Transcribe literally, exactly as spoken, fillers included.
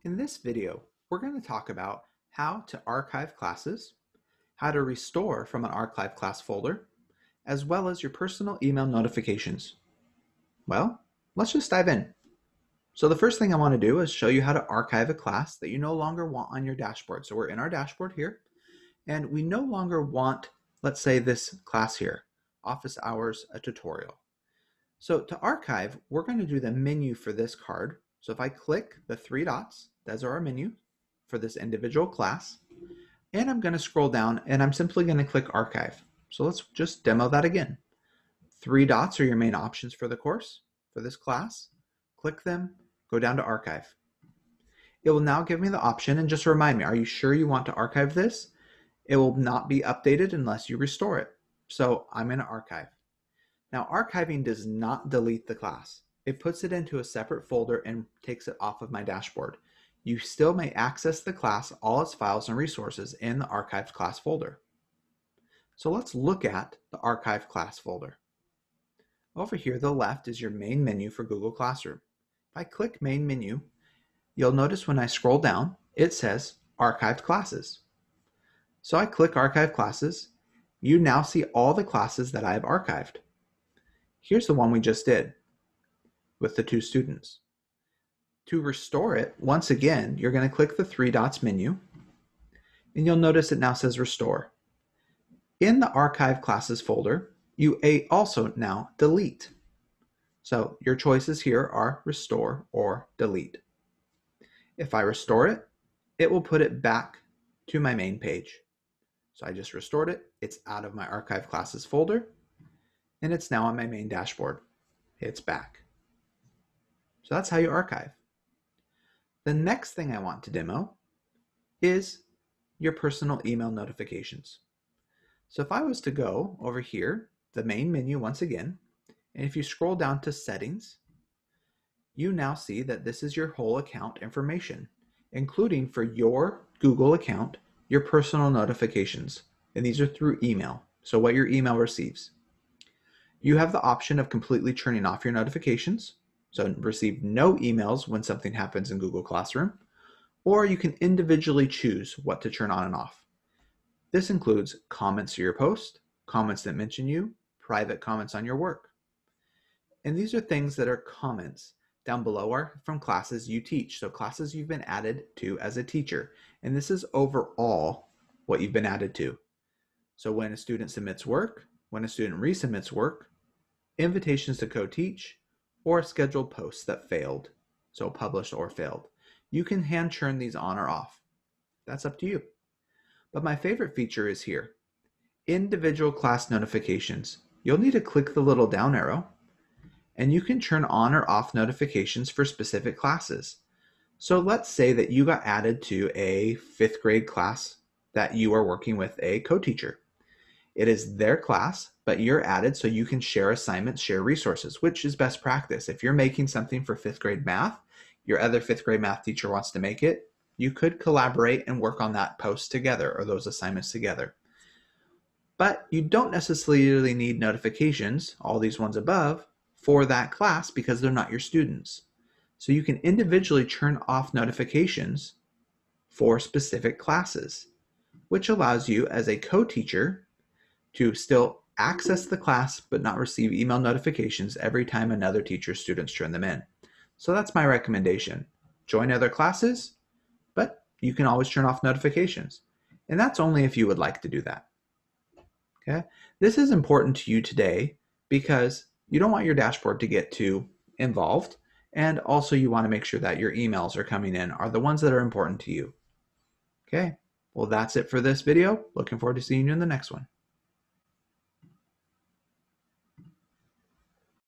In this video, we're going to talk about how to archive classes, how to restore from an archive class folder, as well as your personal email notifications. Well, let's just dive in. So the first thing I want to do is show you how to archive a class that you no longer want on your dashboard. So we're in our dashboard here, and we no longer want, let's say, this class here, Office Hours, a tutorial. So to archive, we're going to do the menu for this card. So if I click the three dots, those are our menu for this individual class. And I'm going to scroll down and I'm simply going to click archive. So let's just demo that again. Three dots are your main options for the course, for this class. Click them, go down to archive. It will now give me the option, and just remind me, are you sure you want to archive this? It will not be updated unless you restore it. So I'm going to archive. Now, archiving does not delete the class. It puts it into a separate folder and takes it off of my dashboard. You still may access the class, all its files and resources in the archived class folder. So let's look at the archived class folder. Over here, the left is your main menu for Google Classroom. If I click main menu, you'll notice when I scroll down, it says archived classes. So I click archive classes. You now see all the classes that I have archived. Here's the one we just did with the two students. To restore it, once again, you're going to click the three dots menu, and you'll notice it now says restore. In the archive classes folder, you also now delete. So your choices here are restore or delete. If I restore it, it will put it back to my main page. So I just restored it. It's out of my archive classes folder, and it's now on my main dashboard. It's back. So that's how you archive. The next thing I want to demo is your personal email notifications. So if I was to go over here, the main menu once again, and if you scroll down to settings, you now see that this is your whole account information, including for your Google account, your personal notifications. And these are through email, so what your email receives. You have the option of completely turning off your notifications, so receive no emails when something happens in Google Classroom, or you can individually choose what to turn on and off. This includes comments to your post, comments that mention you, private comments on your work. And these are things that are comments down below are from classes you teach, so classes you've been added to as a teacher. And this is overall what you've been added to. So when a student submits work, when a student resubmits work, invitations to co-teach, or scheduled posts that failed, so published or failed. You can hand churn these on or off. That's up to you. But my favorite feature is here. Individual class notifications. You'll need to click the little down arrow, and you can turn on or off notifications for specific classes. So let's say that you got added to a fifth grade class that you are working with a co-teacher. It is their class, but you're added so you can share assignments, share resources, which is best practice. If you're making something for fifth grade math, your other fifth grade math teacher wants to make it, you could collaborate and work on that post together or those assignments together. But you don't necessarily need notifications, all these ones above, for that class because they're not your students. So you can individually turn off notifications for specific classes, which allows you as a co-teacher to still access the class but not receive email notifications every time another teacher's students turn them in. So that's my recommendation. Join other classes, but you can always turn off notifications. And that's only if you would like to do that. Okay? This is important to you today because you don't want your dashboard to get too involved, and also you want to make sure that your emails are coming in are the ones that are important to you. Okay? Well, that's it for this video. Looking forward to seeing you in the next one.